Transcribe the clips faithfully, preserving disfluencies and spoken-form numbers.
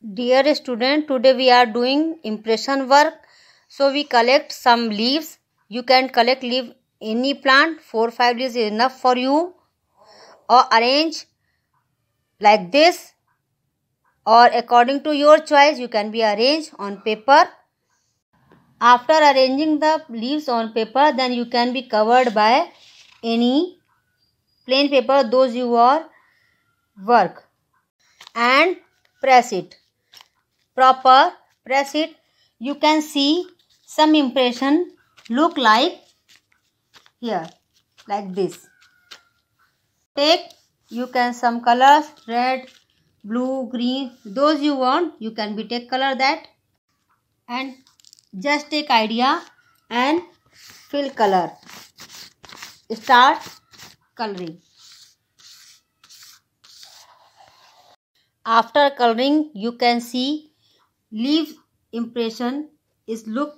Dear student, today we are doing impression work. So we collect some leaves. You can collect leaf any plant. Four five leaves is enough for you. Or arrange like this. Or according to your choice, you can be arranged on paper. After arranging the leaves on paper, then you can be covered by any plain paper those you are work and press it. Proper press it. You can see some impression look like here like this. Take you can some colors red, blue, green those you want. You can be take color that and just take idea and fill color. Start coloring. After coloring you can see leaf impression is look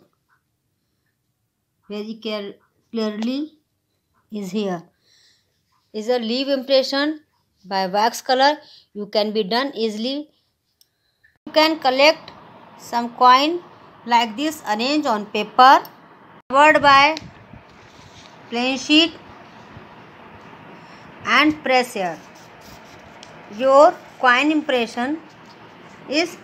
very clear, clearly is here. Is a leaf impression by wax color. You can be done easily. You can collect some coin like this, arrange on paper, covered by plain sheet and press here. Your coin impression is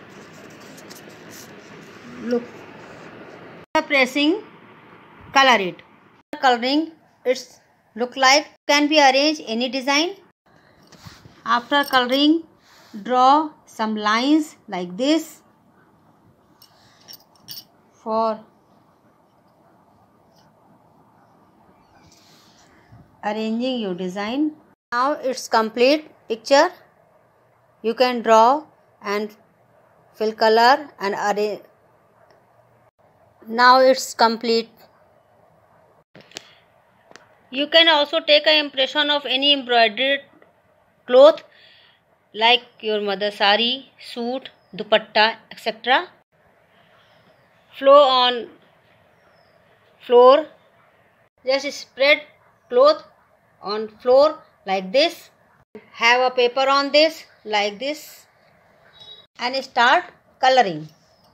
look. After pressing, color it. After coloring, it's look like can be arranged any design. After coloring, draw some lines like this for arranging your design. Now it's complete picture. You can draw and fill color and arrange. Now it's complete. You can also take an impression of any embroidered cloth like your mother's sari, suit, dupatta, et cetera. Flow on floor. Just spread cloth on floor like this. Have a paper on this like this and start coloring.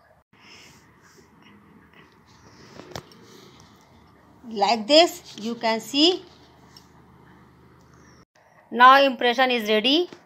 Like this you can see. Now impression is ready.